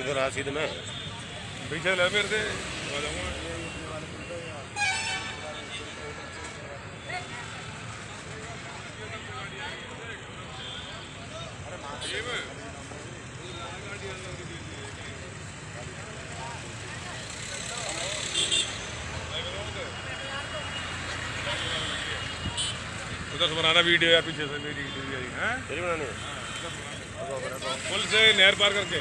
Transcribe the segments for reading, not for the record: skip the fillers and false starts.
इधर आ सीधे में पीछे ले मेरे से आ जाऊंगा। उधर से बनाना वीडियो या पीछे से मेरी वीडियो है तेरी बनानी है पुल से नहर पार करके।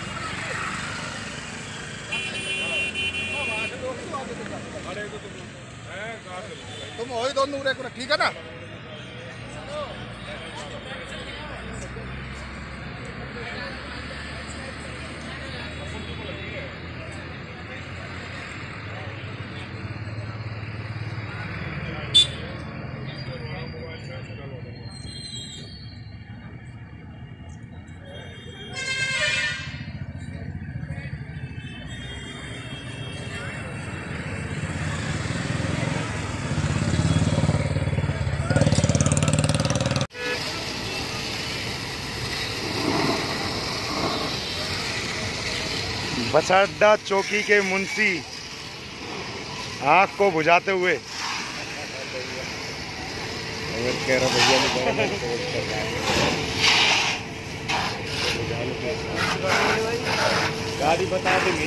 तुम हो ही दोनों ठीक है ना। बसअड्डा चौकी के मुंशी आग को बुझाते हुए गाड़ी बता देंगे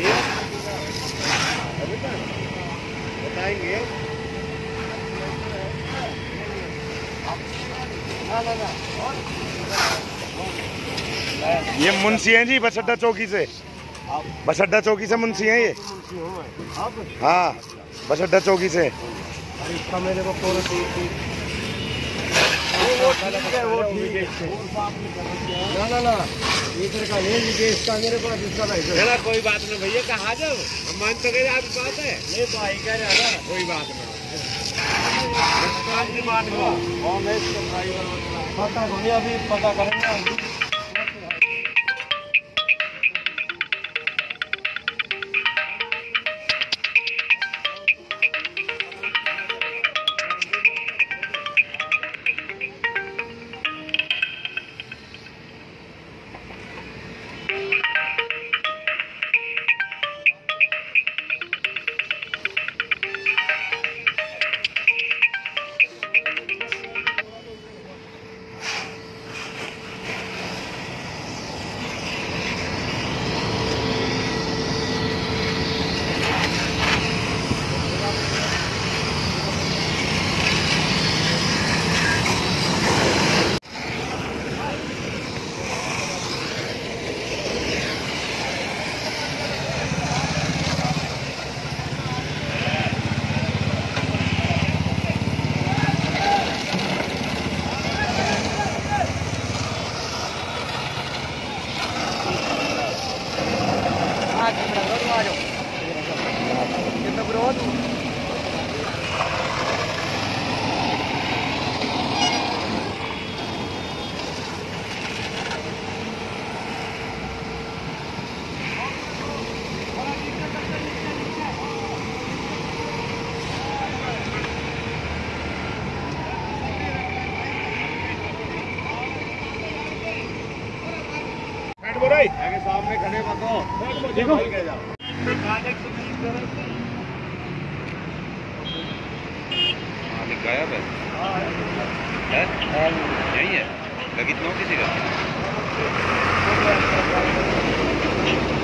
बताएंगे। ये मुंशी हैं जी बसअड्डा चौकी से। बसअड्डा चौकी से मुंशी हैं ये। हाँ बसअड्डा चौकी से। इसका मेरे को फोन ना इधर का नहीं लीजिए इसका मेरे पास इसका नहीं ना कोई बात नहीं भैया कहा जाओ हम मान तो गए आपकी बात है ये तो आई कह रहा है कोई बात नहीं पता भैया अभी पता करेंगे। आगे सामने खड़े बताओ देखो गायब है यही है लगी तो किसी का